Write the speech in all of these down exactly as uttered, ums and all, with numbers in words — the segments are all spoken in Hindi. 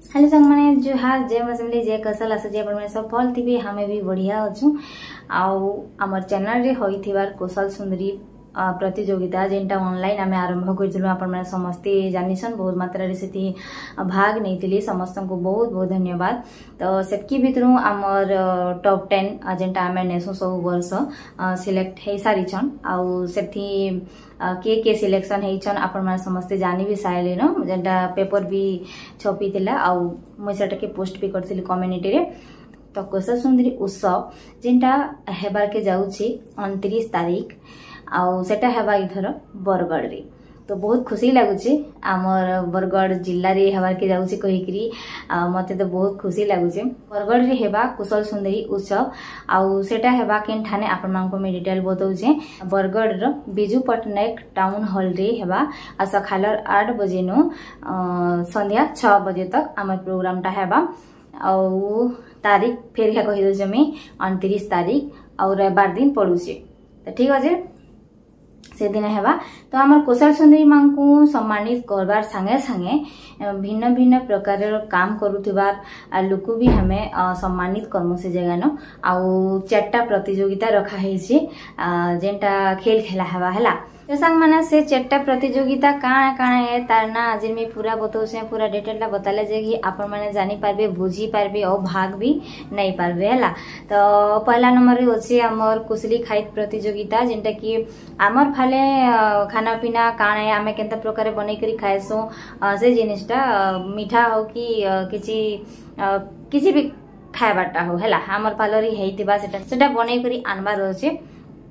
हेलो संग मैंने जो हाल जय मसमली जय कसल आस जे मैंने सब भल थी हमें भी बढ़िया अच्छू आउ आमर चैनल रे होइथिबार कौशल सुंदरी प्रतियोगिता जेनटा ऑनलाइन आम आरंभ कर समस्ते जानिछन बहुत मात्रा से भाग नहीं समस्त को बहुत बहुत धन्यवाद। तो सेटकी भितर आमर टॉप टेन जेनटा आम नेसु सब वर्ष सिलेक्ट हो सारीछन आउ सेठी के के सिलेक्शन होइछन आपण माने समस्ते जानि भी साइले न जेनटा पेपर भी छपी थिला आउ मुई सेटा के पोस्ट भी करथिली कम्युनिटी रे। तो कौशल सुंदरी उत्सव जेनटा हेबार के जाउछि उनतीस तारीख आउ सेटा हेबा इथर बरगढ़ रे। तो बहुत खुशी लगुचे आमर बरगढ़ जिल्ला रे हेबार के जाउछि कहिकरी मते तो बहुत खुशी लगुचे। बरगढ़ रे हेबा कौशल सुंदरी उत्सव आउ सेटा हेबा केन ठाने आपण मानको में डिटेल बताउछे। बरगढ़ रो बिजू पटनायक टाउन हॉल रे हेबा आ सखालर आठ बजे नो संध्या छह बजे तक आमर प्रोग्राम टा हेबा आउ तारीख फेर हे कहि दोछे में उनतीस तारीख और रविवार दिन पड़ुचे। तो ठीक अछि से दिन हेबा। तो आम कौशल सुंदरी मां को सम्मानित करबार संगे संगे भिन्न भिन्न प्रकार काम करुथिबार लोक भी हमें सम्मानित करमु से जगह न आउ चारटा प्रतियोगिता रखा है जेनटा खेल खेला हेबा हैला। तो संग माने से चारटा प्रतियोगिता काना काना है तार ना आज में पूरा बताउसे पूरा डिटेल ला बताले जे कि आपण माने जानि पारबे बुझी पारबे और भाग भी नहीं पारबे हैला। तो पहला नंबर रे होछि हमर कुशली खाइत प्रतियोगिता जेनटा कि हमर फाले खाना पीना काना है आमे केनता प्रकार बनै करी खाइसो से जिनिसटा मीठा हो कि किछि किछि भी खायबाटा हो हैला हमर फालरी हेइतिबा सेटा सेटा बनै करी आनबार होछि।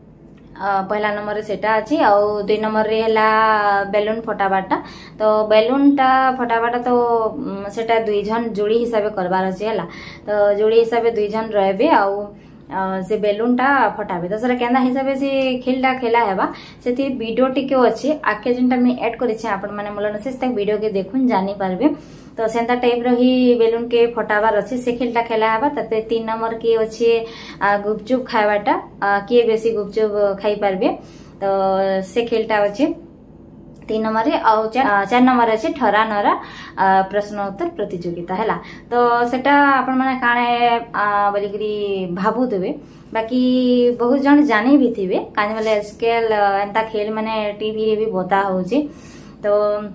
पहला नंबर सेटा अच्छी आउ दुई नंबर रे हला बेलून फटाबाटा। तो बेलून टा फटाबाटा तो सेटा दुई जन जोड़ी हिसाब करबार अछि हला। तो जोड़ी हिसाब दुई जन रहबे आउ से बेलून टा फटाबे। तो सेटा केंदा हिसाब से खेलटा खेला हेबा सेति वीडियो टिके अछि आके जेनटा मैं ऐड करि छै आपण माने मोला नसेस तक वीडियो के देखुन जानि पारबे। तो सेंता टाइप रही बेलून के फटाबार अच्छे से खेलटा खेला हेबा। ताते तीन नंबर के अच्छे गुपचुप खाइबाटा किए बेसी गुपचुप खाई पारबे। तो से खेलटा अच्छे तीन नंबर रे आउ चार नंबर अच्छे ठरा नरा प्रश्नोत्तर प्रतियोगिता हैला। तो सेटा आपण माने काणे बोलिकरी भाबुतबे बाकी बहुत जन जाने भी थिबे काने वाले स्केल एंता खेल माने टीवी रे भी बता होउची। तो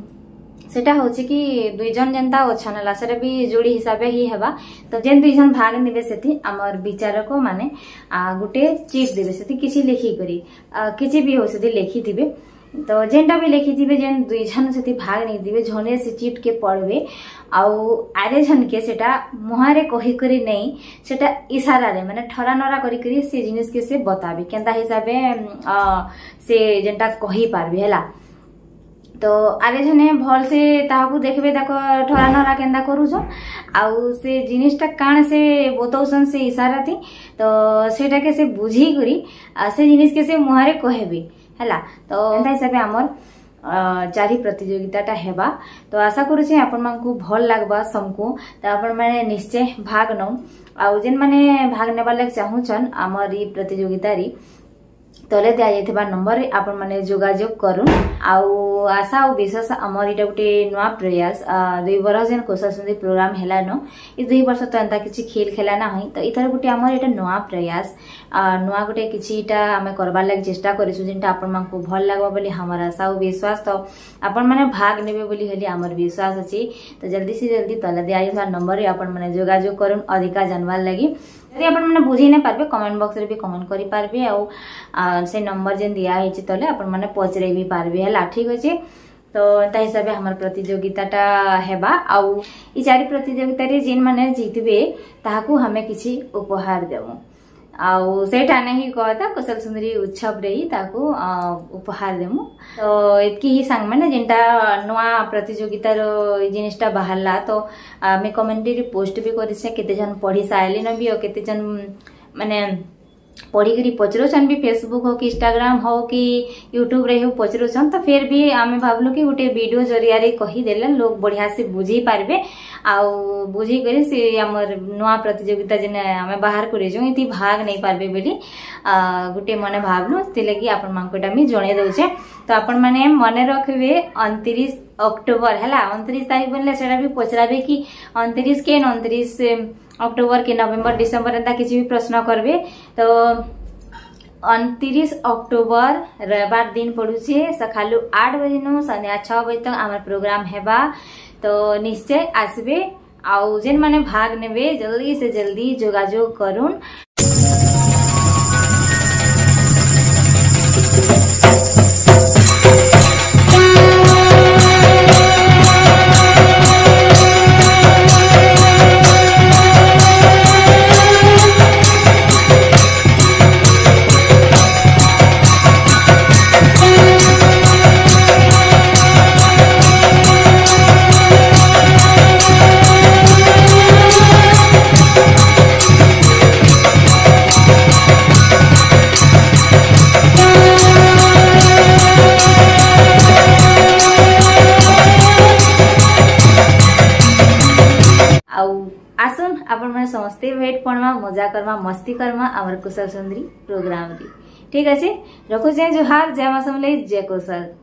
सेटा होछि कि दुई जन जनता ओछनला सेटा भी जोड़ी हिसाबे ही हेबा। तो जेन दुई जन भाग नेबे सेति हमर विचारक माने गुटे चिट देबे सेति किछि लेखि करी किछि भी हो सेति लेखि दिबे। तो जेनटा भी लेखि दिबे जेन दुई जन सेति भाग नै दिबे झने से चिट के पढ़बे आउ आरे जन के सेटा मुहारे कहि करी नै सेटा इशारा रे माने ठरा नरा करी करी से जिनिस के से बताबे केनता हिसाबे से जेनटा कहि पारबे हैला। तो आगे जने भल से ताहाकू देखबे ताको ठरा नरा केंदा करूछन आउ से जिनिसटा कान से बतौसन से इशारा थी। तो सेटा के से बुझी करी से जिनिस के से मुहारे कहबे हैला। तो एंता हिसाबे हमर चारि प्रतियोगिताटा हेबा। तो आशा करू छी आपण मानकू भल लागबा समको। तो आपण माने निश्चय भाग नौ आउ जेन माने भाग नेबा लाग चाहूछन हमर ई प्रतियोगिता री तले दिया जाइथिबा नंबर रे आपण माने जोगाजोग करू आउ आशा और विश्वास हमर इटा गुटे नुआ प्रयास दुई वर्ष जेन कौशल सुंदरी प्रोग्राम हेला न ई दुई वर्ष तो एंता किछि खेल खेला ना हई। तो इथर गुटे हमर इटा नुआ प्रयास नुआ गुटे किछि इटा हमें करबार लागि चेष्टा करिसु जेनटा आपण मानकू भल लागबा बोली हमर आशा और विश्वास। तो आपण माने भाग नेबे बोली हली हमर विश्वास अछि। तो जल्दी से जल्दी तले दिया जाइथिबा नंबर रे आपण माने जोगाजोग करूं अधिका जानबार लागि। यदि आपण माने बुझी नै पारबे कमेंट बॉक्स रे भी कमेंट करि पारबे आउ से नंबर जेन दिया हेछि तले आपण माने पचरे भी पारबे हैला। ठीक अछि। तो ता हिसाबे हमर प्रतियोगिताटा हेबा आउ ई चारि प्रतियोगिता रे जेन माने जीतबे ताहाकू हमें किछि उपहार देबो आउ सेटा नहीं कहता कौशल सुंदरी उत्सव रे ही ताको उपहार देमु। तो एतकी ही संग माने जेनटा नुआ प्रतियोगिता रो जिनिसटा बाहरला तो मैं कमेंट रे पोस्ट भी करि से केते जन पढी साइले न भी और केते जन माने पढ़ी करी पचरोचन भी फेसबुक हो कि इंस्टाग्राम हो कि यूट्यूब रे हो पचरोचन। तो फिर भी आमे भाबलु कि गोटे वीडियो जरिया रे कहि देले लोग बढ़िया से बुझी पारबे आउ बुझी करी से हमर नुआ प्रतियोगिता जेने आमे बाहर करे जो इति भाग नहीं पारबे बोली गोटे मने भाबलु ते लगी आपण मानकोटा मी जणे दउचे। तो आपण माने मने रखबे उनतीस अक्टोबर है उनतीस तारीख बोले सेटा भी पचराबे कि उनतीस के उनतीस अक्टोबर के नवेम्बर डिसेम्बर एंता किसी भी प्रश्न करबे तो उनतीस अक्टोबर रविवार दिन पड़ुचे सकालू आठ बजे नु संध्या छह बजे तक आम प्रोग्राम हेबा तो निश्चय आसबे आउ जेन माने भाग नेबे जल्दी से जल्दी जोगाजोग करूँ। आसुन आपण मैंने समस्ते भेट पड़वा मजा करमा मस्ती करमा आमर कुशल सुंदरी प्रोग्राम री ठीक अच्छे रखुचे जुहार जय मां समले जय कुशल।